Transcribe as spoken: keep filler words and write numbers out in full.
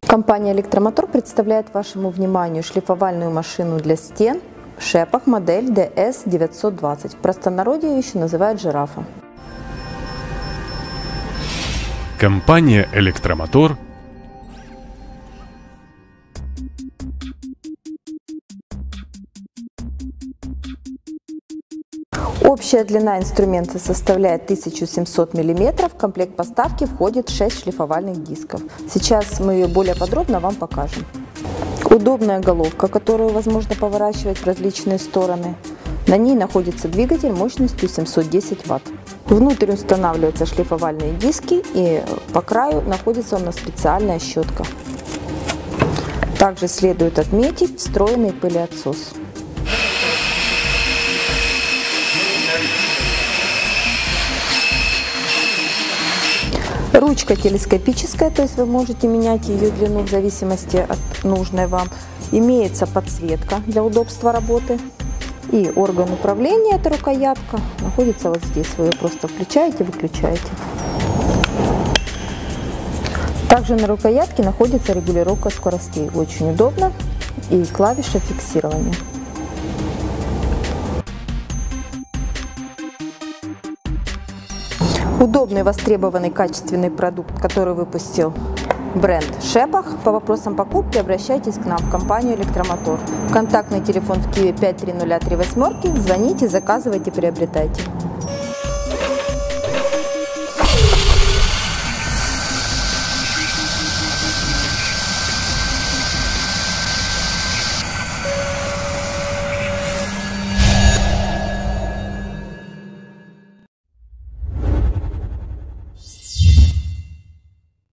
Компания «Электромотор» представляет вашему вниманию шлифовальную машину для стен Шепах модель дэ эс девятьсот двадцать. В простонародье ее еще называют «Жирафа». Компания «Электромотор» Общая длина инструмента составляет тысячу семьсот миллиметров. В комплект поставки входит шесть шлифовальных дисков. Сейчас мы ее более подробно вам покажем. Удобная головка, которую возможно поворачивать в различные стороны. На ней находится двигатель мощностью семьсот десять ватт. Внутрь устанавливаются шлифовальные диски, и по краю находится у нас специальная щетка. Также следует отметить встроенный пылеотсос. Ручка телескопическая, то есть вы можете менять ее длину в зависимости от нужной вам. Имеется подсветка для удобства работы. И орган управления, эта рукоятка, находится вот здесь. Вы ее просто включаете, выключаете. Также на рукоятке находится регулировка скоростей. Очень удобно. И клавиша фиксирования. Удобный, востребованный, качественный продукт, который выпустил бренд Шепах. По вопросам покупки обращайтесь к нам в компанию «Электромотор». Контактный телефон в Киеве пять три ноль три восемь. Звоните, заказывайте, приобретайте.